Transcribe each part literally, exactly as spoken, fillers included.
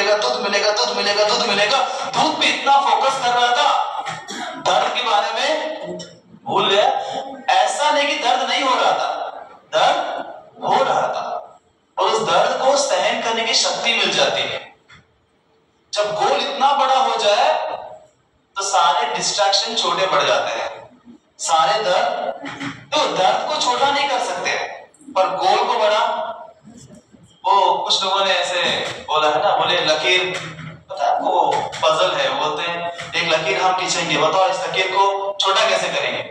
मिलेगा, दूध मिलेगा, दूध मिलेगा, दूध मिलेगा। दूध पे इतना फोकस कर रहा था, दर्द के बारे में भूल गया। ऐसा नहीं कि दर्द नहीं हो रहा था, दर्द हो रहा था, और उस दर्द को सहन करने की शक्ति मिल जाती है। जब गोल इतना बड़ा हो जाए तो सारे डिस्ट्रैक्शन छोटे पड़ जाते हैं, सारे दर्द, तो दर्द को छोटा नहीं कर सकते पर गोल को बड़ा। वो कुछ लोगों ने ऐसे बोला है ना, बोले लकीर, पता है वो पजल है, बोलते हैं एक लकीर हम खींचेंगे, बताओ इस लकीर को छोटा कैसे करेंगे?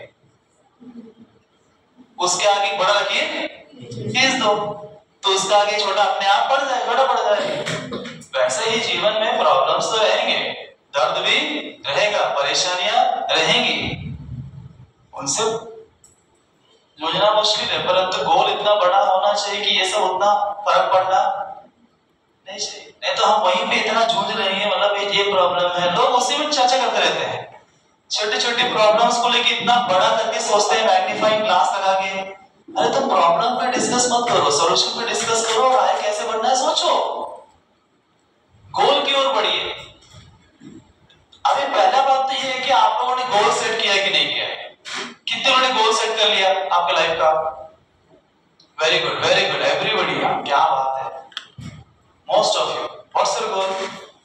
उसके आगे बड़ा लकीर खींच दो तो उसका आगे छोटा अपने आप बढ़ जाए, बड़ा बढ़ जाए। वैसे ही जीवन में प्रॉब्लम्स तो रहेंगे, दर्द भी रहेगा, परेशानियां रहेंगी, उनसे जूझना मुश्किल है, परंतु गोल इतना बड़ा होना चाहिए कि ये सब उतना फर्क पड़ना नहीं चाहिए। नहीं तो हम वहीं पे इतना जूझ रहे हैं, मतलब ये प्रॉब्लम है, लोग उसी में चर्चा करते रहते हैं, छोटी छोटी प्रॉब्लम्स को लेके इतना बड़ा करके सोचते हैं, मैग्नीफाइंग ग्लास लगा के। अरे तुम प्रॉब्लम पे डिस्कस मत करो, सॉल्यूशन पे डिस्कस करो, और आगे कैसे बढ़ना है सोचो, गोल की ओर बढ़िए। अभी पहला बात तो ये है कि आप लोगों ने गोल सेट किया है कि नहीं किया है? कितने लोगों ने गोल सेट कर लिया आपके लाइफ का? Very good, very good, everybody, क्या बात है, most of you. What's your goal?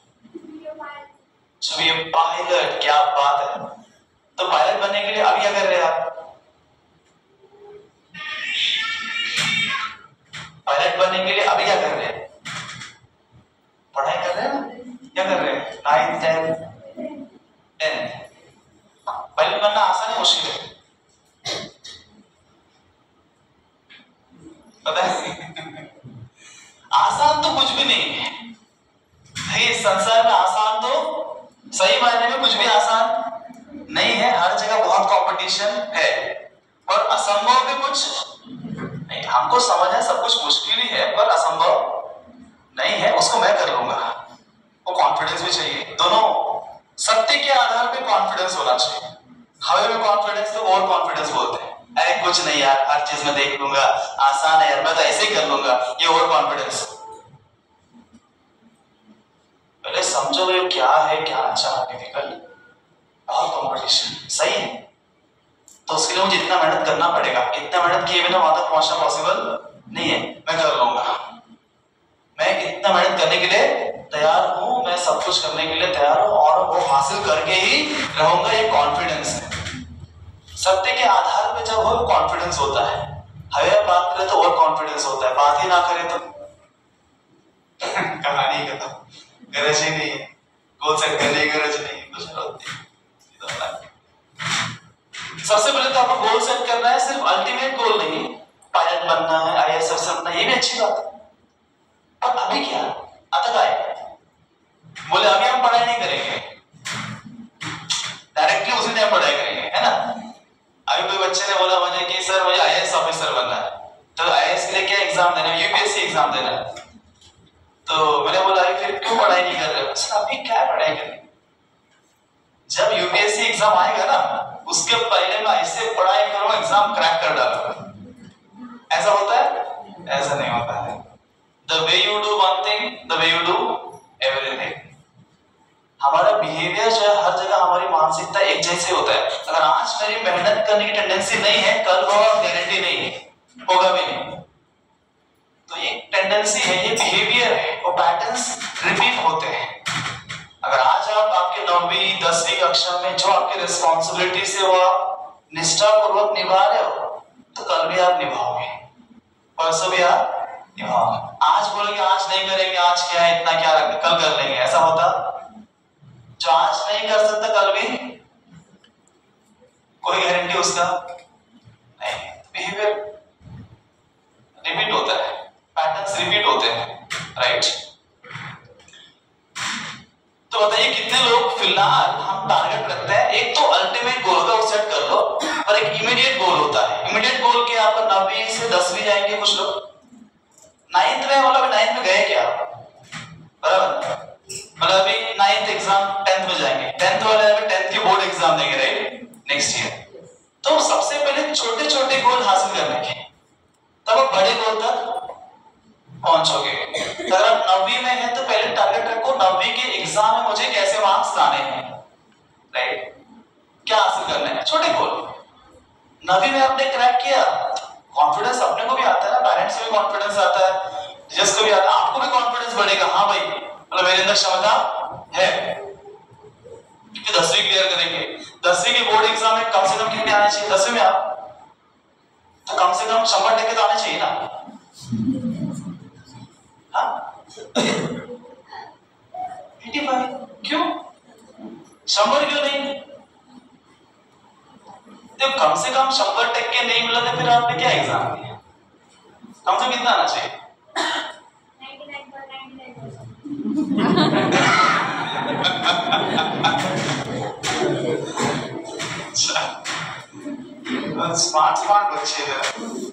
To be a pilot, क्या बात है। तो पायलट बनने के लिए अभी क्या कर रहे हैं आप? पायलट बनने के लिए अभी क्या कर रहे हैं? पढ़ाई कर रहे हैं, क्या कर रहे हैं? Ninth, tenth, tenth. पायलट बनना आसान है मुश्किल है? पता है आसान तो कुछ भी नहीं है, इस संसार में आसान तो सही मायने में कुछ भी आसान नहीं है, हर जगह बहुत कंपटीशन है, और असंभव भी कुछ नहीं। हमको समझ है सब कुछ मुश्किल ही है, पर असंभव नहीं है, उसको मैं कर लूंगा। वो कॉन्फिडेंस भी चाहिए, दोनों सत्य के आधार पे कॉन्फिडेंस होना चाहिए। हवे में कॉन्फिडेंस तो ओवर कॉन्फिडेंस बोलते हैं, अरे कुछ नहीं यार, हर चीज में देख लूंगा, आसान है यार, मैं तो ऐसे ही कर लूंगा, ये ओवर कॉन्फिडेंस। पहले समझो ये क्या है, क्या अच्छा डिफिकल्ट, बहुत कंपटीशन सही है, तो उसके लिए मुझे इतना मेहनत करना पड़ेगा, इतना मेहनत किए बिना वहां तक पहुंचना पॉसिबल नहीं है, मैं कर लूंगा, मैं इतना मेहनत करने के लिए तैयार हूं, मैं सब कुछ करने के लिए तैयार हूं, और वो हासिल करके ही रहूंगा, ये कॉन्फिडेंस है। सत्य के आधार पे जब वो कॉन्फिडेंस होता है, हवे बात करे तो और कॉन्फिडेंस होता है, बात ही ना करे तो कहानी खत्म, गरज ही नहीं है, गोल सेट करने की गरज नहीं, कुछ होती है। सबसे पहले तो आपको गोल सेट करना है, सिर्फ अल्टीमेट गोल नहीं, पायलट बनना है, आई ए एस अफसर बनना है, ये भी अच्छी बात है, पर अभी क्या अतः आए बोले अभी हम पढ़ाई नहीं करेंगे, डायरेक्टली उसी टाइम पढ़ाई करेंगे, है ना। अभी कोई बच्चे ने बोला मुझे कि सर मुझे आई ए एस ऑफिसर बनना है, तो आई ए एस के लिए क्या एग्जाम देना है? U P S C exam देना है। तो मैंने बोला फिर क्यों पढ़ाई नहीं कर रहे हो? सर अभी क्या पढ़ाई करनी, जब U P S C exam आएगा ना, उसके पहले मैं ऐसे पढ़ाई करूंगा, एग्जाम क्रैक कर डालूंगा। ऐसा होता है? ऐसा नहीं होता है। The way you do one thing, the way you do everything. हमारा बिहेवियर जो है हर जगह, हमारी मानसिकता एक जैसे होता है। अगर आज मेरी मेहनत करने की टेंडेंसी नहीं है, कल होगा गारंटी नहीं है, होगा भी नहीं। तो ये टेंडेंसी है, ये बिहेवियर है, वो पैटर्न्स रिपीट होते हैं। अगर आज आप आपके नौवीं दसवीं कक्षा में जो आपकी रिस्पॉन्सिबिलिटी से वो आप निष्ठापूर्वक निभा रहे हो, तो कल भी आप निभाओगे, परसों भी आप निभाओगे। आज बोलोगे आज नहीं करेंगे, आज क्या है, इतना क्या रखते, कल कर लेंगे, ऐसा होता? जो आज नहीं कर सकता कल भी कोई गारंटी उसका नहीं। बिहेवियर रिपीट होता है, पैटर्न्स रिपीट होते हैं, राइट। तो बताइए कितने लोग फिलहाल हम टारगेट रखते हैं, एक तो अल्टीमेट गोल का वो सेट कर लो, और एक इमीडिएट गोल होता है। इमीडिएट गोल के आप नौवीं से दसवीं जाएंगे, कुछ लोग नाइन्थ में, मतलब नाइन्थ में गए क्या बराबर, मतलब अभी नाइन्थ एग्जाम टेंथ में जाएंगे, टेंथ वाले अभी टेंथ की बोर्ड एग्जाम देंगे राइट नेक्स्ट ईयर। तो सबसे पहले छोटे छोटे गोल हासिल करने के, तब बड़े गोल तक पहुंचोगे। अगर आप नौवीं में हैं तो पहले टारगेट रखो नौवीं के एग्जाम में मुझे कैसे मार्क्स लाने हैं, राइट? क्या हासिल करना है, छोटे गोल। नौवीं में आपने क्रैक किया, कॉन्फिडेंस अपने को भी आता है ना, पेरेंट्स को भी कॉन्फिडेंस आता है, टीचर्स को भी आता है, आपको भी कॉन्फिडेंस बढ़ेगा। हाँ भाई, मतलब मेरे अंदर क्षमता है। क्योंकि दसवीं क्लियर करेंगे, दसवीं के बोर्ड एग्जाम में कम से कम कितने आने चाहिए? दसवीं में आप तो कम से कम शंबर टक्के तो आने चाहिए ना। हाँ, पचासी क्यों? शंबर क्यों नहीं? तो कम से कम शंबर टक्के नहीं मिला तो फिर आपने क्या एग्जाम दिया? कम से कितना आना चाहिए? स्मार्ट स्मार्ट बच्चे हैं।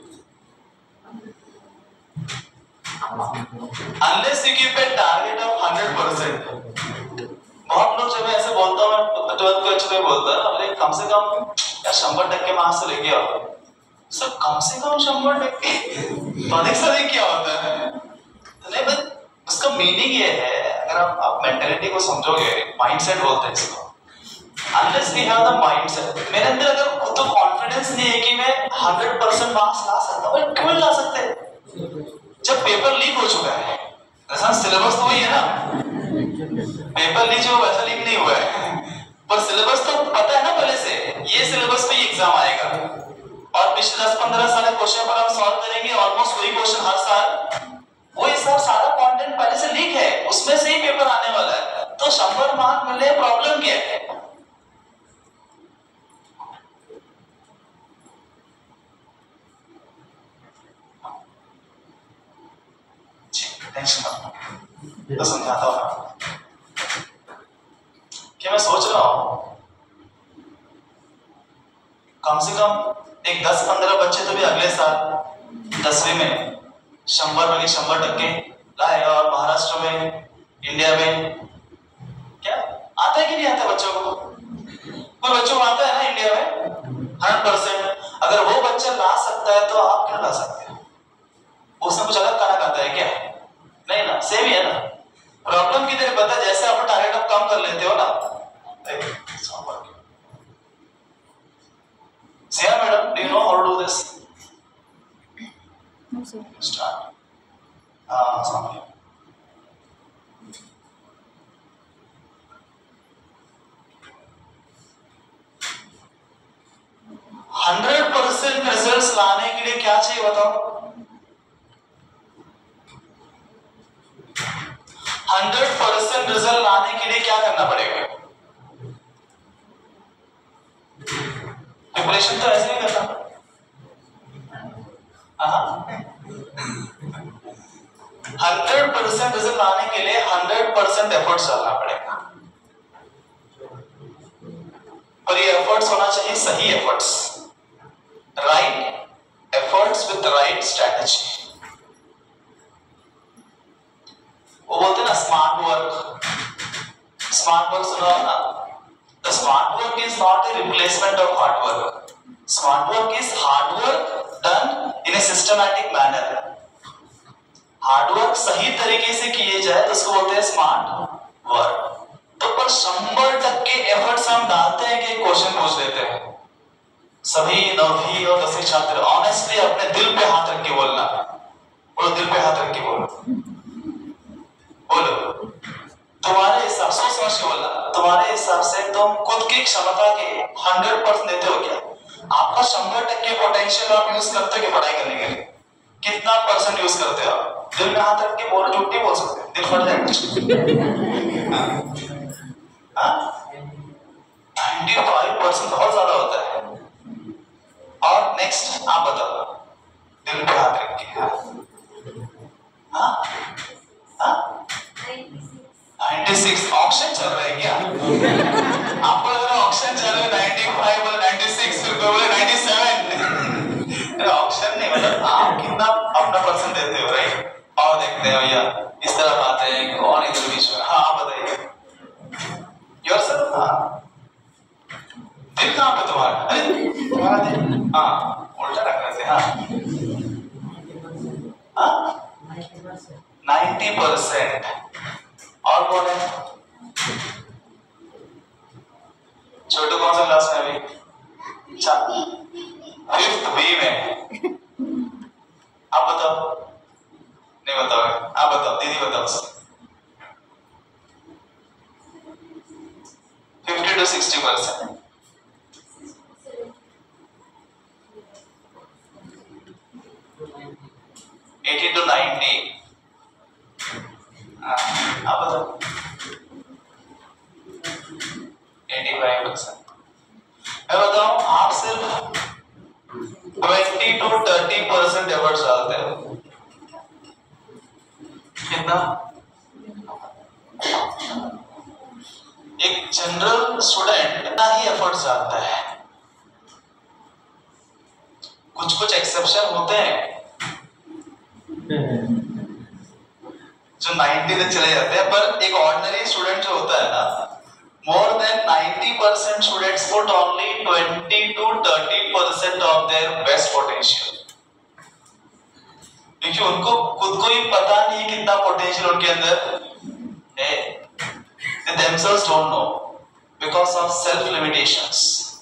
Unless you keep a target of hundred percent, बहुत लोग जब मैं ऐसे बोलता हूँ, मैं ट्वेल्थ को अच्छे बोलता है ना, मुझे कम से कम यार शंबर टक्के मार्क्स तो लेके आओ। सब कम से कम शंबर टक्के अधिक से अधिक क्या होता है? नहीं, बस उसका मीनिंग ये है, अगर आप, आप मेंटालिटी को समझोगे, माइंडसेट बोलते हैं इसको। Unless we have the mindset, मेरे अंदर अगर खुद तो कॉन्फिडेंस नहीं है कि मैं हंड्रेड परसेंट मार्क्स ला सकता हूँ, क्यों ला सकते हैं? जब पेपर लीक हो चुका है, ऐसा सिलेबस तो वही है ना, पेपर लीक जो वैसा लीक नहीं हुआ है, पर सिलेबस तो पता है ना पहले से, ये सिलेबस पे एग्जाम आएगा और पिछले दस पंद्रह साल के क्वेश्चन पर हम सॉल्व करेंगे, ऑलमोस्ट वही क्वेश्चन हर साल, वो सब सारा कंटेंट पहले से लीक है, उसमें से ही पेपर आने वाला है, तो शंबर मार्क मिले, प्रॉब्लम क्या है? तो समझाता हूं कि मैं सोच रहा हूं कम से कम एक दस पंद्रह बच्चे तो भी अगले साल दसवीं में शंबर में शंबर टक्के लाएगा, और महाराष्ट्र में, इंडिया में क्या आता है कि नहीं आता बच्चों को? कोई बच्चों को आता है ना इंडिया में हंड्रेड परसेंट? अगर वो बच्चा ला सकता है तो आप क्यों ला सकते हो? उसने कुछ अलग करना आता है क्या? नहीं ना, सेम ही है ना। प्रॉब्लम किधर पता है? जैसे आप टारगेट आप कम कर लेते हो ना, Sia madam, do you know how to do this? No sir. Start. Ah, sorry. Hundred percent result लाने के लिए क्या चाहिए बताओ? हंड्रेड परसेंट रिजल्ट लाने के लिए क्या करना पड़ेगा? प्रिपरेशन तो ऐसे नहीं करता। हंड्रेड परसेंट रिजल्ट लाने के लिए हंड्रेड परसेंट एफर्ट्स डालना पड़ेगा, और ये एफर्ट्स होना चाहिए सही efforts, right efforts with right strategy. वो बोलते हैं ना स्मार्ट वर्क, स्मार्ट वर्क सुना ना? The smart work is not a replacement of hard work. Smart work is hard work done in a systematic manner. Hard work सही तरीके से किए जाए तो उसको बोलते हैं स्मार्ट वर्क। तो पर शंबर टक्के एफर्ट्स हम डालते हैं कि क्वेश्चन पूछ लेते हैं। सभी नौवीं और दसवीं छात्र ऑनेस्टली अपने दिल पे हाथ रख के बोलना, बोलो दिल पे हाथ रख के बोलो, बोलो तुम्हारे हिसाब से, समझ के बोलना, तुम्हारे हिसाब से तुम खुद की क्षमता के हंड्रेड परसेंट देते हो क्या? आपका शंबर टक्के पोटेंशियल आप यूज करते हो कि पढ़ाई करने के लिए? कितना परसेंट यूज करते हो आप? दिल में हाथ रख के बोलो, झूठ नहीं बोल सकते, दिल फट जाएगा। नाइन्टी फाइव परसेंट बहुत ज्यादा होता है। और नेक्स्ट आप बताओ, दिल पे हाथ रख के। हाँ हाँ छियानवे ऑक्शन चल रहा है क्या? आपको लग रहा ऑक्शन चल रहा है पचानवे बोले छियानवे, फिर कोई बोले सत्तानवे। ऑक्शन नहीं, मतलब आप कितना अपना परसेंट देते हो, राइट? और देखते हैं भैया इस तरफ आते हैं, कौन इधर बीच में? हाँ आप बताइए योरसेल्फ। हाँ दिल कहाँ पे तुम्हारा? अरे तुम्हारा दिल हाँ उल्टा रख रहे थे। हाँ हाँ नाइन्टी परसेंट। और कौन है? छोटू कौन सा क्लास में अभी? फिफ्थ बी में। आप बताओ। नहीं बताओगे? आप बताओ, दीदी बताओ। Fifty to sixty percent. Eighty to ninety. आप बताओ। Eighty five percent. मैं बताऊं, आप सिर्फ twenty to thirty percent efforts डालते हो। कितना? एक जनरल स्टूडेंट इतना ही एफर्ट्स डालता है। कुछ कुछ एक्सेप्शन होते हैं जो नाइन्टी तक चले जाते हैं, पर एक ऑर्डिनरी स्टूडेंट जो होता है ना, more than ninety percent students put only twenty to thirty percent of their best potential, क्योंकि उनको खुद को ही पता नहीं कितना पोटेंशियल उनके अंदर है। They themselves don't know because of self limitations.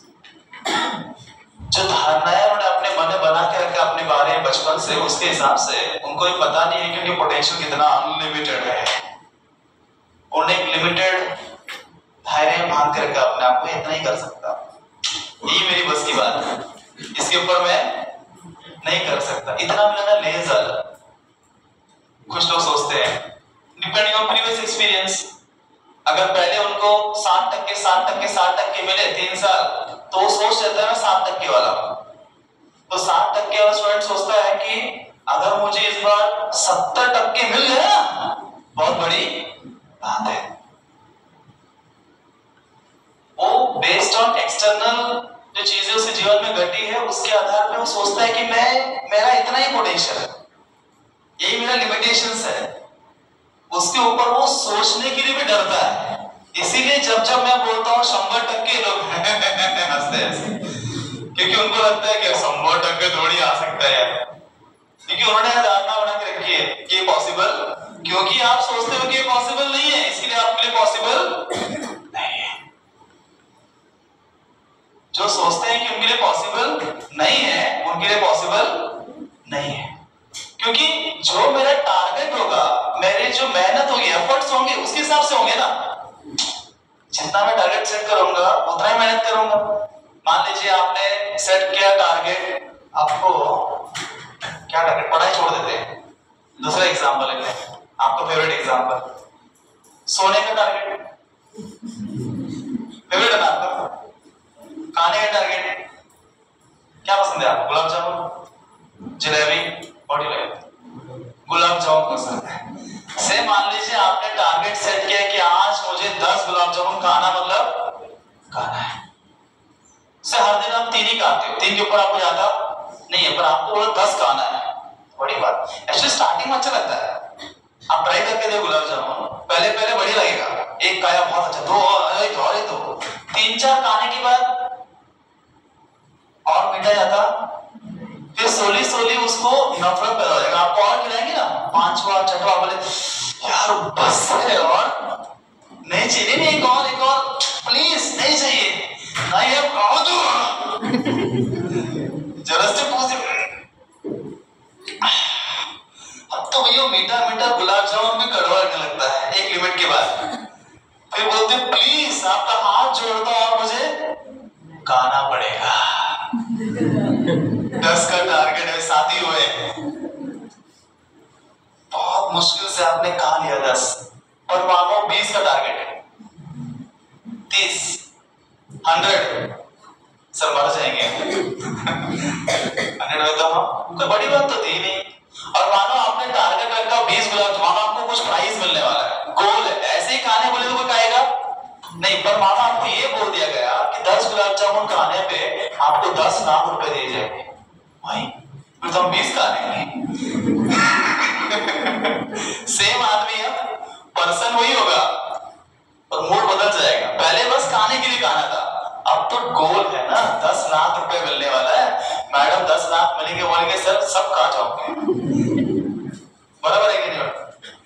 जो धारणाएं उन्होंने अपने मन में बना के रखा अपने बारे में बचपन से, उसके हिसाब से उनको ही पता नहीं है कि उनके पोटेंशियल कितना अनलिमिटेड है। उन्हें एक लिमिटेड दायरे में बांध के रखा अपने आप को, इतना ही कर सकता, ये मेरी बस की बात है, इसके ऊपर मैं नहीं कर सकता, इतना मिलना लेजर। कुछ लोग सोचते हैं डिपेंडिंग ऑन प्रीवियस एक्सपीरियंस, अगर पहले उनको साठ टक्के साठ टक्के साठ टक्के मिले तीन साल, तो वो सोच लेता है ना साठ टक्के वाला। तो साठ टक्के वाला स्टूडेंट सोचता है कि अगर मुझे इस बार सत्तर टक्के मिल गए ना, बहुत बड़ी बात है। वो बेस्ड ऑन एक्सटर्नल जो चीजें उसके जीवन में घटी है, उसके आधार पे वो सोचता है कि मैं मेरा इतना ही पोटेंशियल है, यही मेरा लिमिटेशंस है। उसके ऊपर वो सोचने के लिए भी डरता है। इसीलिए जब जब मैं बोलता हूँ शंबर टक्के, लोग हंसते हैं, क्योंकि उनको लगता है कि शंबर टक्के थोड़ी आ सकता है, क्योंकि उन्होंने धारणा बना के रखी है कि पॉसिबल, क्योंकि आप सोचते हो कि ये पॉसिबल नहीं है, इसलिए आपके लिए पॉसिबल नहीं है। जो सोचते हैं कि उनके लिए पॉसिबल नहीं है, उनके लिए पॉसिबल नहीं है, क्योंकि जो मेरा टारगेट होगा, मेरे जो मेहनत होगी, एफर्ट्स होंगे, उसके हिसाब से होंगे ना। जितना मैं टारगेट सेट करूंगा उतना ही मेहनत करूंगा। मान लीजिए आपने सेट किया टारगेट, आपको क्या टारगेट, पढ़ाई छोड़ देते हैं, दूसरा एग्जांपल लेते हैं, आपका फेवरेट एग्जांपल, सोने का टारगेट फेवरेट है ना आपका, खाने का टारगेट क्या पसंद है आपको, गुलाब जामुन, जलेबी, गुलाब जामुन पसंद है। से मान लीजिए आपने टारगेट सेट किया कि आज मुझे दस गुलाब जामुन खाना, मतलब खाना है। से हर दिन आप तीन ही खाते हो, तीन के ऊपर आपको ज्यादा नहीं है, पर आपको बोला दस खाना है, बड़ी बात। एक्चुअली स्टार्टिंग में अच्छा लगता है, आप ट्राई करके देखो गुलाब जामुन, पहले पहले बढ़िया लगेगा, एक खाया बहुत अच्छा, दो और एक और एक दो, तीन चार खाने के बाद और मीठा जाता, फिर सोली सोली उसको नफरत पैदा हो जाएगा। आपको और खिलाएंगे ना, पांचवा छठवा, बोले यार बस है, और नहीं चाहिए, नहीं एक और एक और प्लीज, नहीं चाहिए, नहीं अब खाओ तो जरा से पूछ, अब तो भैया मीठा मीठा गुलाब जामुन में कड़वा लगने लगता है एक लिमिट के बाद। फिर बोलते प्लीज आपका हाथ जोड़ता और मुझे खाना पड़ेगा। दस का टारगेट है, शादी हुए, बहुत मुश्किल से आपने खा लिया दस, और मानो बीस का टारगेट है, तीस, हंड्रेड, सर मर जाएंगे हंड्रेड में तो हम, कोई बड़ी बात तो थी नहीं। और मानो आपने टारगेट रखा बीस गुलाब, मानो आपको कुछ प्राइज मिलने वाला है, गोल है, ऐसे ही खाने बोले तो कोई खाएगा नहीं, पर मानो आपको ये बोल दिया गया कि दस गुलाब जामुन खाने पे आपको दस लाख रुपए दिए जाएंगे, भाई फिर तो हम बीस खा लेंगे। सेम आदमी है, पर्सन वही होगा, पर मूड बदल जाएगा। पहले बस खाने के लिए खाना था, अब तो गोल है ना, दस लाख रुपए मिलने वाला है, मैडम दस लाख मिलेंगे, बोलेंगे सर सब खा जाओगे, बराबर है कि नहीं?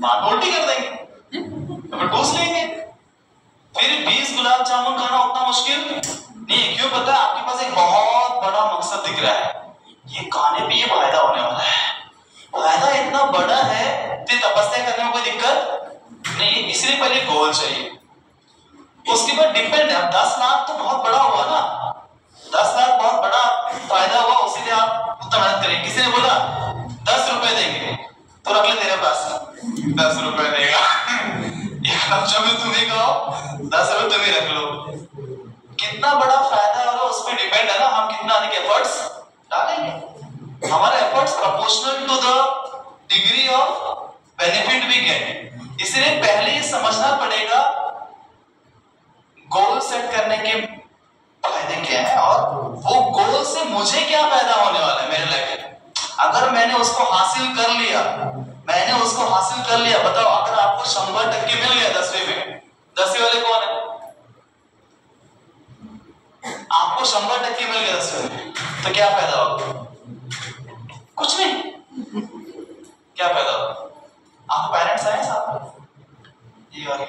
मां उल्टी कर देंगे, तो ठूस लेंगे। फिर बीस गुलाब जामुन खाना उतना मुश्किल नहीं है। क्यों पता है? आपके पास एक बहुत बड़ा मकसद दिख रहा है, ये खाने पे ये फायदा होने वाला है, फायदा इतना बड़ा है, फिर तपस्या करने में कोई दिक्कत नहीं। इसलिए पहले गोल चाहिए, उसके बाद डिपेंड है। दस लाख तो बहुत बड़ा हुआ ना, दस लाख बहुत बड़ा फायदा हुआ, उसीलिए आप उतना मेहनत करेंगे। किसी ने बोला दस रुपए देंगे तो रख ले तेरे पास, दस रुपए देगा जो भी तुम्हें कहो दस रुपए तुम ही रख लो। कितना बड़ा फायदा हो रहा है उस पर डिपेंड है ना, हम कितना अधिक एफर्ट्स डालेंगे। हमारे efforts proportional to the degree of benefit we get. इसलिए पहले ये समझना पड़ेगा गोल सेट करने के फायदे क्या है और वो गोल से मुझे क्या फायदा होने वाला है मेरे लाइफ में। अगर मैंने उसको हासिल कर लिया, मैंने उसको हासिल कर लिया, बताओ अगर आपको शंबर टक्के मिल गया दसवीं में, दसवीं वाले कौन है? आपको शंबर टक्के मिल गया दसवीं में, तो क्या फायदा होगा? कुछ नहीं। क्या फायदा होगा? आपके पेरेंट्स आए साथ ये वाली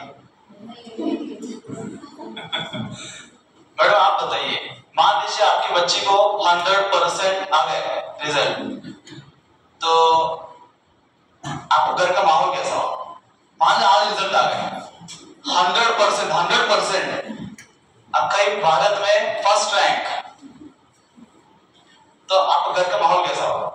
मैडम आप बताइए, मान लीजिए आपकी बच्ची को हंड्रेड परसेंट आ गए रिजल्ट, तो आपको घर का माहौल कैसा हो? मान लो आज रिजल्ट आ गए हंड्रेड परसेंट हंड्रेड परसेंट आपका भारत में फर्स्ट रैंक, तो आपको घर का माहौल कैसा हो?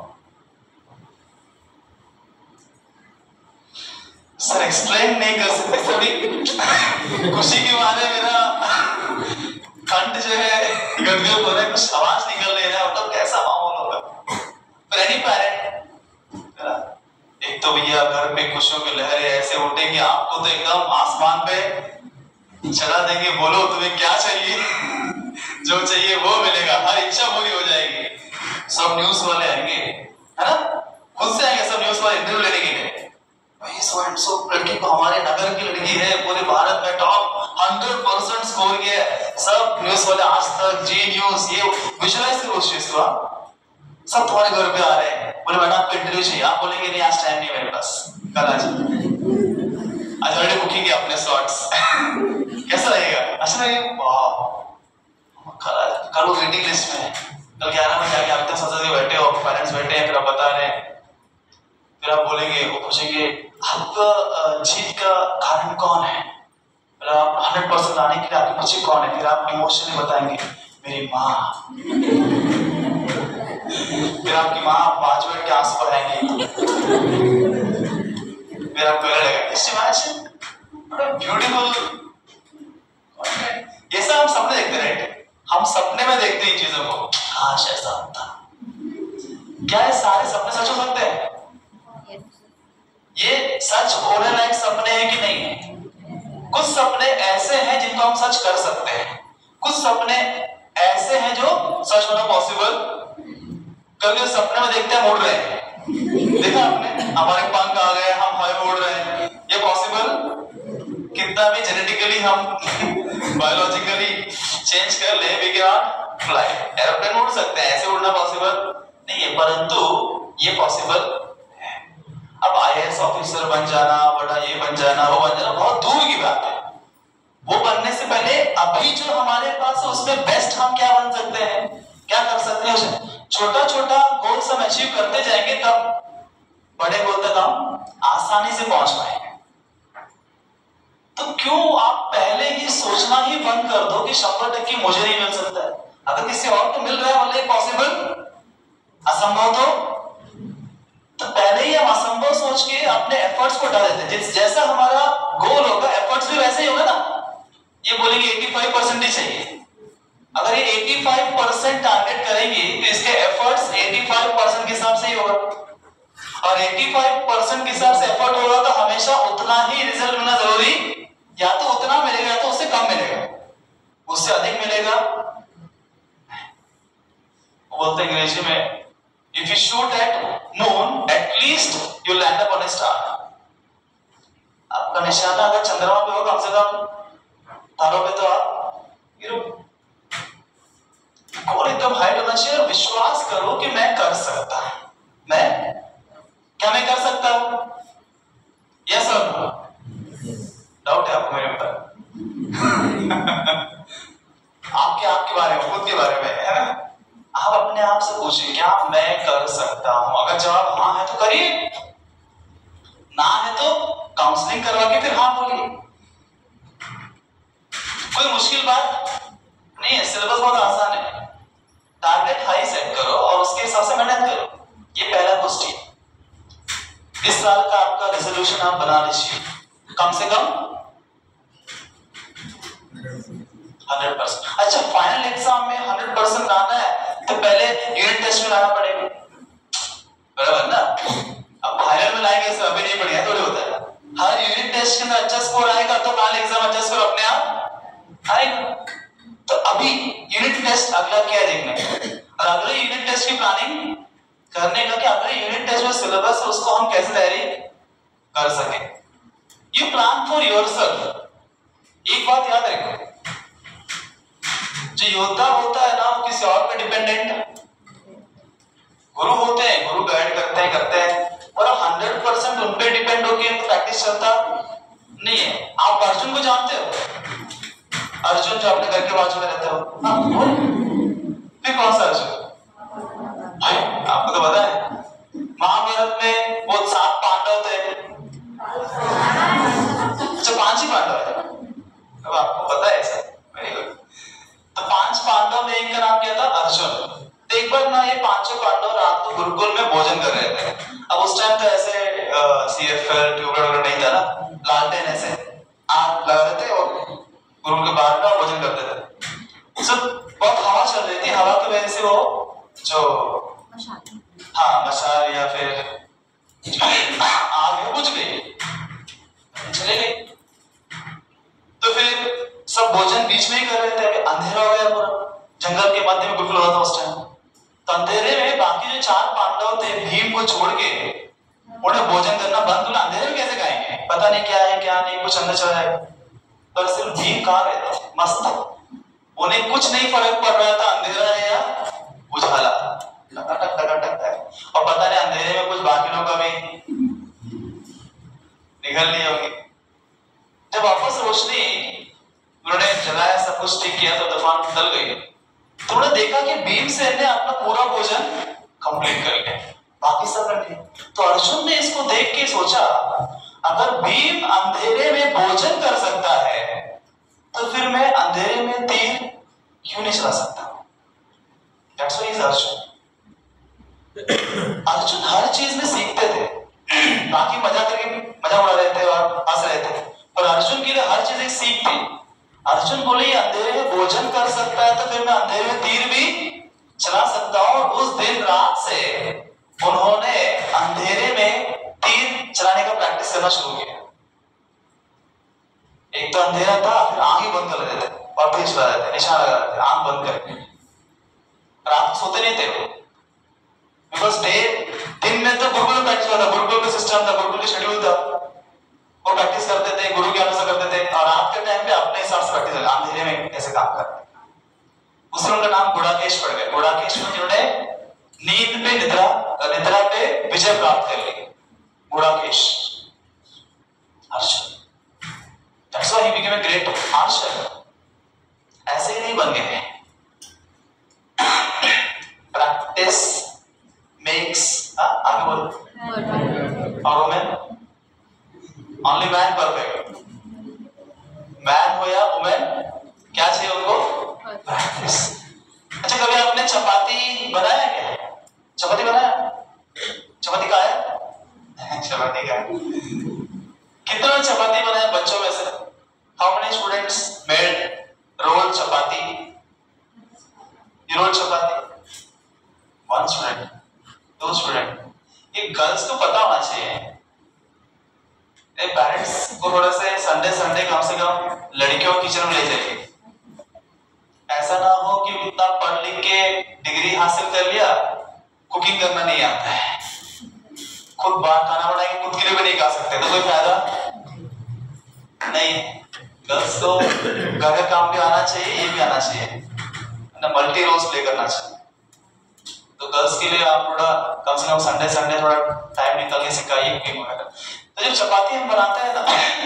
सर एक्सप्लेन नहीं कर सकते सभी खुशी के मारे मेरा कंठ जो है गदगद हो रहा है, कुछ आवाज निकल रही है, मतलब कैसा माहौल होगा? पर एनी पेरेंट, एक तो भैया घर पे खुशियों की लहरें ऐसे उठेंगी, आपको तो एकदम आसमान पे चला देंगे। बोलो तुम्हें क्या चाहिए, जो चाहिए वो मिलेगा, हर इच्छा पूरी हो जाएगी। सब न्यूज वाले आएंगे, है ना, खुद से आएंगे सब न्यूज वाले इंटरव्यू लेने के लिए। भाई सो एंड सो लड़की को, हमारे नगर की लड़की है, पूरे भारत में टॉप हंड्रेड परसेंट स्कोर किया, सब न्यूज वाले, आज तक, जी न्यूज, ये विजुअलाइज करो उस चीज को। सब तुम्हारे घर पे आ रहे हैं, बोले मैडम आपको इंटरव्यू चाहिए, आप बोलेंगे नहीं आज टाइम नहीं मेरे पास, कल आ जाइए, आज ऑलरेडी बुकिंग है अपने स्लॉट्स कैसा लगेगा? अच्छा लगेगा, वाह कल आ जाए, कल वो वेटिंग लिस्ट में है, कल ग्यारह बजे आके आप दस हजार बैठे हो, पेरेंट्स बैठे हैं, फिर आप बता रहे हैं, फिर आप बोलेंगे, वो पूछेंगे आपका जीत का कारण कौन है, फिर आप हंड्रेड परसेंट लाने के लिए आपके पीछे कौन है, फिर आप इमोशनली बताएंगे मेरी माँ, फिर आपकी माँ पांच मिनट के आंसू बहाएंगी, फिर आपको लगेगा इस इमेजिन ब्यूटीफुल। ये सब हम सपने देखते रहते, हम सपने में देखते हैं इन चीजों को, काश ऐसा होता। क्या ये सारे सपने सच हो सकते हैं? ये सच होने लायक सपने हैं कि नहीं है? कुछ सपने ऐसे हैं जिनको हम सच कर सकते हैं, कुछ सपने ऐसे हैं जो सच होना पॉसिबल। कभी सपने में देखते हैं उड़ रहे हैं, देखा आपने, हमारे पंख आ गए, हम हवा में उड़ रहे हैं, ये पॉसिबल? कितना भी जेनेटिकली हम बायोलॉजिकली चेंज कर ले, वी कैन फ्लाई, एरोप्लेन उड़ सकते हैं, ऐसे उड़ना पॉसिबल नहीं है, परंतु ये पॉसिबल। अब आईएएस ऑफिसर बन जाना, बड़ा ये बन जाना, वो बन जाना बहुत दूर की बात है। वो बनने से पहले अभी जो हमारे पास है उसमें बेस्ट हम क्या बन सकते हैं, क्या कर सकते हैं। छोटा छोटा गोल्स हम अचीव करते जाएंगे, तब बड़े गोल तक हम आसानी से पहुंच पाएंगे। तो क्यों आप पहले ही सोचना ही बंद कर दो कि शंबर टक्के मुझे नहीं मिल सकता है, अगर किसी और को मिल रहा है मतलब पॉसिबल, असंभव तो तो पहले ही हम असंभव सोच के अपने एफर्ट्स को हटा देते हैं। जैसा हमारा गोल होगा एफर्ट्स भी वैसे ही होगा ना। ये बोलेंगे पचासी परसेंट ही चाहिए, अगर ये पचासी परसेंट टारगेट करेंगे तो इसके एफर्ट्स पचासी परसेंट के हिसाब से ही होगा, और पचासी परसेंट के हिसाब से एफर्ट होगा तो हमेशा उतना ही रिजल्ट मिलना जरूरी, या तो उतना मिलेगा या तो उससे कम मिलेगा, उससे अधिक मिलेगा। बोलते हैं अंग्रेजी में, if you shoot at moon, at least you land up on a star. आपका निशाना अगर चंद्रमा पे हो, कम से कम तारों पे तो आप गिरो। गोल एकदम हाइट होना चाहिए, विश्वास करो कि मैं कर सकता हूं। मैं क्या मैं कर सकता हूं? यस ना है तो काउंसलिंग करवा के फिर हाँ बोलिए। कोई मुश्किल बात नहीं है, सिलेबस बहुत आसान है। टारगेट हाई सेट करो और उसके हिसाब से मेहनत करो। ये पहला क्वेश्चन। इस साल का आपका रेजोल्यूशन आप बना लीजिए, कम से कम हंड्रेड परसेंट। अच्छा, फाइनल एग्जाम में हंड्रेड परसेंट लाना है तो पहले यूनिट टेस्ट में लाना पड़ेगा, बराबर ना? अब फाइनल में लाएंगे सब अभी नहीं बढ़िया थोड़ी होता है। हर यूनिट टेस्ट के अंदर अच्छा स्कोर आएगा तो फाइनल एग्जाम अच्छा स्कोर अपने आप आएगा। तो अभी यूनिट टेस्ट अगला क्या देखना है, और अगले यूनिट टेस्ट की प्लानिंग करने का कि अगले यूनिट टेस्ट में सिलेबस है उसको हम कैसे तैयारी कर सके। You plan for yourself. एक बात याद रखो, जो योद्धा होता है ना वो किसी और पे डिपेंडेंट है। गुरु होते हैं, गुरु गाइड करते हैं करते हैं और आप हंड्रेड परसेंट उन पे डिपेंड होके प्रैक्टिस चलता नहीं है। आप अर्जुन को जानते हो, अर्जुन जो अपने घर के बाजू में रहते हो, फिर कौन सा अर्जुन भाई? आपको तो पता है महाभारत में वो सात पांडव थे। अच्छा, पांच ही पांडव है, अब आपको पता है सर, वेरी गुड। तो पांच पांडव में एक का नाम क्या था? अर्जुन। तो एक बार ना ये पांचों पांडव रात को गुरुकुल में भोजन कर रहे थे। अब उस टाइम तो ऐसे सीएफएल ट्यूबलाइट वगैरह नहीं था ना, लालटेन ऐसे आग लगा रहे थे और गुरुकुल के बाहर का भोजन करते थे। सब बहुत हवा चल रही थी, हवा की वजह से वो जो हाँ मशाल या फिर आग बुझ गई, चले गई। तो फिर सब भोजन बीच में ही कर रहे थे। अभी अंधेरा हो गया, पूरा जंगल के मध्य में गुरुकुल होता था उस टाइम। तो अंधेरे में बाकी जो चार पांडव थे भीम को छोड़ के उन्हें भोजन करना बंद। उन्हें अंधेरे में कैसे खाएंगे, पता नहीं क्या है क्या नहीं, कुछ अंदर चला है। पर सिर्फ भीम कहाँ गए थे, मस्त, उन्हें कुछ नहीं फर्क पड़ रहा था अंधेरा है या उजाला, टकाटक टकाटक है। और पता नहीं अंधेरे में कुछ बाकी लोग अभी निकल नहीं होगी। जब वापस रोशनी उन्होंने जलाया, सब कुछ ठीक किया तो तूफान टल गई। तो उन्होंने देखा कि भीमसेन ने अपना पूरा भोजन कंप्लीट कर लिया, बाकी सब रखे। तो अर्जुन ने इसको देख के सोचा, अगर भीम अंधेरे में भोजन कर सकता है तो फिर मैं अंधेरे में तीर क्यों नहीं चला सकता? That's why he's Arjun. Arjun हर चीज में सीखते थे, बाकी मजा करके मजा उड़ा रहे थे और हंस रहे थे, पर अर्जुन के लिए हर चीज एक सीख थी। अर्जुन बोले अंधेरे में भोजन कर सकता है तो फिर मैं अंधेरे में तीर भी चला सकता हूं। उस दिन रात से उन्होंने अंधेरे में तीर चलाने का प्रैक्टिस करना शुरू किया। एक तो अंधेरा था, फिर आंख ही बंद कर लेते थे और तीर चला रहे थे, निशान लगा रहे थे आंख बंद करके। रात को सोते नहीं थे बिकॉज डे दिन में तो गुरुकुल में प्रैक्टिस होता था, गुरुकुल का सिस्टम था, गुरुकुल का शेड्यूल था, वो प्रैक्टिस करते थे, गुरु के अनुसार करते थे। और रात के टाइम पे अपने हिसाब से प्रैक्टिस करते, अंधेरे में कैसे काम करते। उससे उनका नाम गुड़ाकेश पड़ गया। गुड़ाकेश में जिन्होंने नींद पे निद्रा निद्रा पे विजय प्राप्त कर ली, Gudakesh Arjun. That's why he became a great archer। ऐसे ही नहीं बन गए। प्रैक्टिस मेक्स, आगे बोलो, और women only man perfect. Man हो या वुमेन, क्या चाहिए उनको? प्रैक्टिस। अच्छा, कभी आपने चपाती बनाया क्या? चपाती बनाया? चपाती का है चपाती का है। कितना चपाती बनाया बच्चों में से? How many students made roll chapati? You roll chapati? One student, two student। ये गर्ल्स को पता होना चाहिए। पेरेंट्स को थोड़ा से संडे संडे कम से कम लड़कियों को किचन में ले जाइए। ऐसा ना हो कि इतना पढ़ लिख के डिग्री हासिल कर लिया, कुकिंग करना नहीं आता है, खुद बाहर खाना बनाएंगे, खुद के लिए भी नहीं खा सकते, तो कोई फायदा नहीं। गर्ल्स को घर का काम भी आना चाहिए, ये भी आना चाहिए ना, मल्टी रोल्स प्ले करना चाहिए। तो गर्ल्स के लिए आप थोड़ा कम से कम संडे संडे थोड़ा टाइम निकाल के सिखाइए कुकिंग वगैरह। तो जब चपाती हम बनाते हैं ना,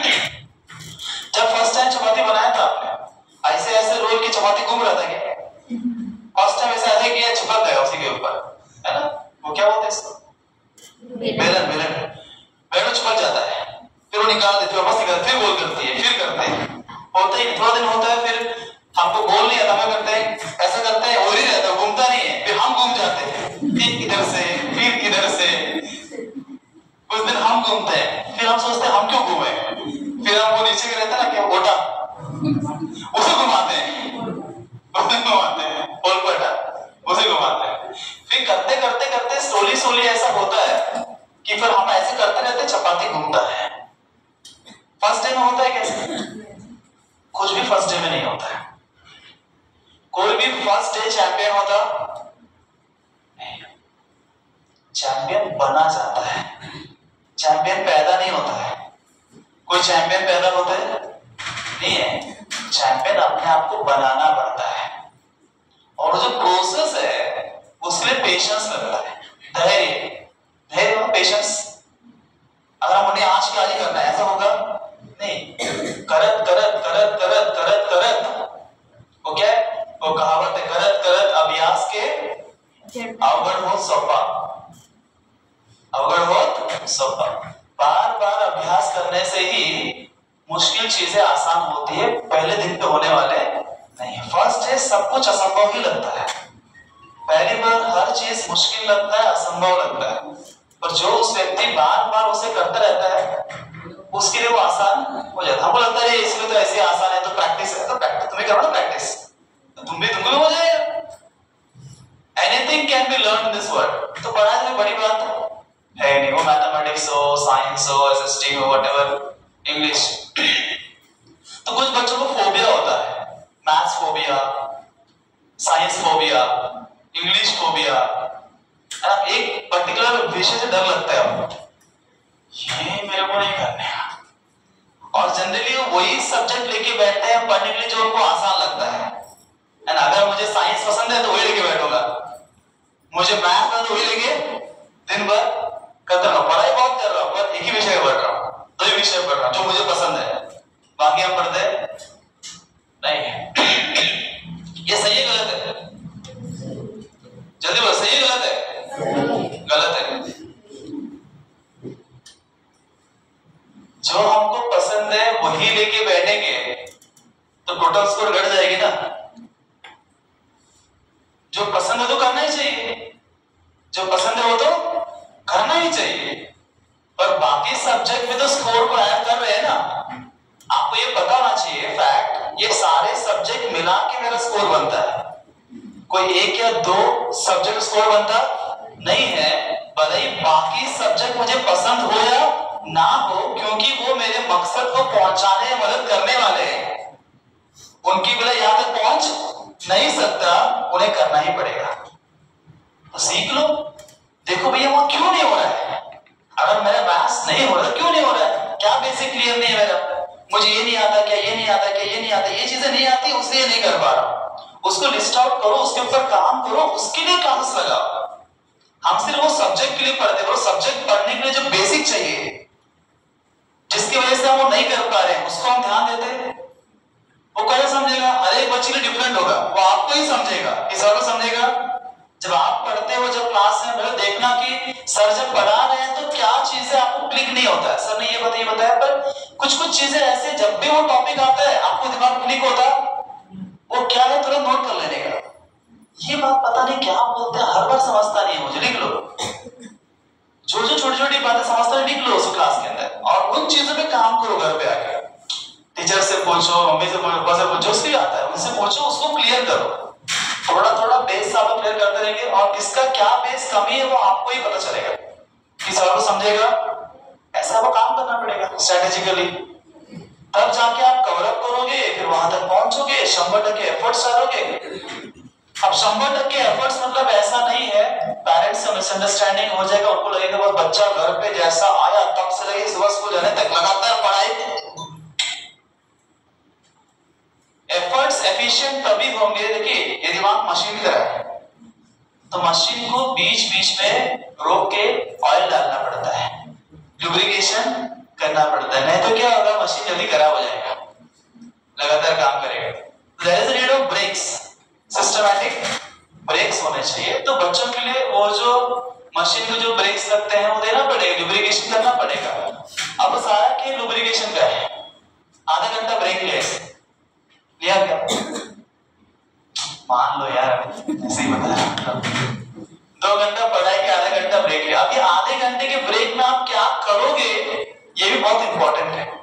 जब फर्स्ट टाइम चपाती बनाया था आपने, ऐसे ऐसे रोल की चपाती घूम रहा था क्या? फर्स्ट टाइम ऐसे ऐसे किया, चिपक गया उसी के ऊपर, है ना? वो क्या बोलते हैं इसको? बेलन। बेलन बैठो चिपक जाता है, फिर वो निकाल देती है, वापस निकाल, फिर गोल करती है, फिर करते हैं, होता ही थोड़ा दिन होता है, फिर हमको गोल नहीं आता, क्या करते हैं, ऐसा करते हैं, और ही रहता है, घूमता नहीं है, फिर हम घूम जाते हैं, फिर इधर से, फिर इधर से, कुछ दिन हम घूमते हैं, फिर हम सोचते हैं हम क्यों घूमे, फिर हम वो नीचे के रहता है ना क्या ओटा, उसे घुमाते हैं, उसे घुमाते हैं, पोलपटा, उसे घुमाते हैं, फिर करते करते करते स्लोली स्लोली ऐसा होता है कि फिर हम ऐसे करते रहते, चपाती घूमता है। फर्स्ट डे में होता है कैसे? कुछ भी फर्स्ट डे में नहीं होता है। कोई भी फर्स्ट डे चैंपियन होता नहीं, चैंपियन बना जाता है, चैंपियन पैदा नहीं होता है। कोई चैंपियन पैदा होता है नहीं है, चैंपियन अपने आप को बनाना पड़ता है, और जो प्रोसेस है उसके लिए पेशेंस लगता है, धैर्य, धैर्य और पेशेंस। अगर हम उन्हें आज के आज ही करना है ऐसा होगा नहीं, करत करत करत करत करत करत वो क्या है, वो कहावत है, करत करत अभ्यास के अवगढ़ हो सोपा, अवगढ़ हो सोपा। बार बार अभ्यास करने से ही मुश्किल चीजें आसान होती है, पहले दिन पे होने वाले नहीं। फर्स्ट डे सब कुछ असंभव ही लगता है, पहली बार हर चीज मुश्किल लगता है, असंभव लगता है, पर जो उस व्यक्ति बार बार उसे करता रहता है उसके लिए वो आसान हो जाता है। हमको लगता है इसलिए तो ऐसे आसान है, तो प्रैक्टिस है, तो प्रैक्टिस तुम्हें करो ना, प्रैक्टिस तो तुम भी तुमको भी हो जाएगा। Anything can be learn in this world, तो पढ़ाई में बड़ी बात है नहीं, वो मैथमेटिक्स हो, साइंस हो, एसएसटी हो, व्हाटएवर, इंग्लिश। तो कुछ बच्चों को फोबिया होता है, maths phobia, science phobia, English phobia, एक पर्टिकुलर विषय से डर लगता है आपको, ये मेरे को नहीं करना है, और जनरली वही सब्जेक्ट लेके बैठते हैं पढ़ने के लिए जो उनको आसान लगता है। एंड अगर मुझे साइंस पसंद है तो वही लेके बैठूंगा, मुझे मैथ है तो वही लेके दिन भर करता रहूं, पढ़ाई बहुत कर रहा हूं पर एक ही विषय पढ़ रहा हूं, दो ही विषय पढ़ रहा हूं जो मुझे पसंद है, बाकी हम पढ़ते नहीं है। ये सही है गलत है? जल्दी बोलो, सही है गलत है? गलत है। जो हमको पसंद है वही लेके बैठेंगे तो टोटल स्कोर घट जाएगी ना। जो पसंद है तो करना ही चाहिए, जो पसंद है वो तो करना ही चाहिए, पर बाकी सब्जेक्ट में तो स्कोर को ऐड कर रहे हैं ना। आपको ये पता होना चाहिए फैक्ट, ये सारे सब्जेक्ट मिला के मेरा स्कोर बनता है, कोई एक या दो सब्जेक्ट स्कोर बनता नहीं है। भले ही बाकी सब्जेक्ट मुझे पसंद हो या ना हो, क्योंकि वो मेरे मकसद को पहुंचाने में मदद करने वाले हैं, उनकी बिना यहां तक पहुंच नहीं सकता, उन्हें करना ही पड़ेगा। तो सीख लो, देखो भैया वो क्यों नहीं हो रहा है, अगर मेरा मैथ्स नहीं हो रहा क्यों नहीं हो रहा है, क्या बेसिक क्लियर नहीं है मेरा, मुझे ये नहीं आता क्या, ये नहीं आता क्या, ये नहीं आता, ये चीजें नहीं आती उसलिए नहीं कर पा रहा। उसको लिस्ट आउट करो, उसके ऊपर काम करो, उसके लिए क्लासेस लगाओ। हम सिर्फ वो सब्जेक्ट के लिए पढ़ते, वो सब्जेक्ट पढ़ने के लिए जो बेसिक चाहिए, जिसकी वजह से हम वो नहीं कर पा रहे हैं, उसको हम ध्यान देते हैं। वो कैसे समझेगा? हर एक बच्चे के लिए डिफरेंट होगा, वो आपको ही समझेगा, किस और को समझेगा? जब आप पढ़ते हो, जब क्लास में बैठो, देखना कि सर जब पढ़ा रहे हैं तो क्या चीजें आपको क्लिक नहीं होता है, सर ने ये बताया बताया, पर कुछ कुछ चीजें ऐसे जब भी वो टॉपिक आता है आपको दिमाग क्लिक होता है, वो क्या है तुरंत नोट कर लेने का। ये बात पता नहीं क्या बोलते हैं, हर बार समझता नहीं है मुझे, लिख लो जो जो छोटी छोटी बातें समझता है, लिख लो उस क्लास के अंदर, और उन चीजों पे काम करो। घर पे आके टीचर से पूछो, मम्मी से पूछो, पापा से पूछो, जो उसके आता है उनसे पूछो, उसको क्लियर करो। थोड़ा थोड़ा बेस आप क्लियर करते रहेंगे, और किसका क्या बेस कमी है वो आपको ही पता चलेगा, किस और को समझेगा, ऐसा वो काम करना पड़ेगा स्ट्रेटेजिकली, तब जाके आप कवर अप करोगे, फिर वहां तक पहुंचोगे, शंबर टक्के एफर्ट्स डालोगे। अब शंबर टक्के एफर्ट्स मतलब ऐसा नहीं है पेरेंट्स से मिसअंडरस्टैंडिंग हो जाएगा, उनको लगेगा बस बच्चा घर पे जैसा आया तब से लगे सुबह स्कूल जाने तक लगातार पढ़ाई। एफर्ट्स एफिशिएंट तभी होंगे, देखिए ये दिमाग मशीन की तरह है, तो मशीन को बीच बीच में रोक के ऑयल डालना पड़ता है, लुब्रिकेशन करना पड़ता है, नहीं तो क्या होगा, मशीन जल्दी खराब हो जाएगा, लगातार काम करेगा। There is a need of breaks, systematic breaks होने चाहिए। तो बच्चों के लिए वो जो मशीन को जो ब्रेक्स लगते हैं वो देना पड़ेगा, लुब्रिकेशन करना पड़ेगा। अब सारा के लुब्रिकेशन का है, आधा घंटा ब्रेक लिया लिया क्या? मान लो यार ऐसे ही बता रहा, दो घंटा पढ़ाई के आधा घंटा ब्रेक लिया। अब ये आधे घंटे के ब्रेक में आप क्या करोगे ये भी बहुत इंपॉर्टेंट है।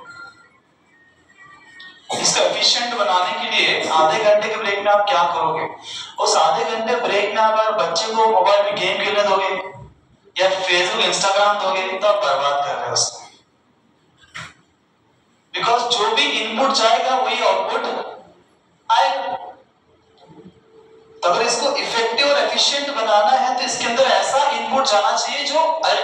इसको एफिशिएंट बनाने के लिए आधे घंटे के ब्रेक में आप क्या करोगे? उस आधे घंटे ब्रेक में अगर बच्चे को मोबाइल में गेम खेलने दोगे या फेसबुक इंस्टाग्राम दोगे तो आप बर्बाद कर रहे हो उसको। बिकॉज जो भी इनपुट जाएगा वही आउटपुट आएगा। तो अगर इसको इफेक्टिव और एफिशिएंट बनाना है तो इसके अंदर ऐसा इनपुट जाना चाहिए जो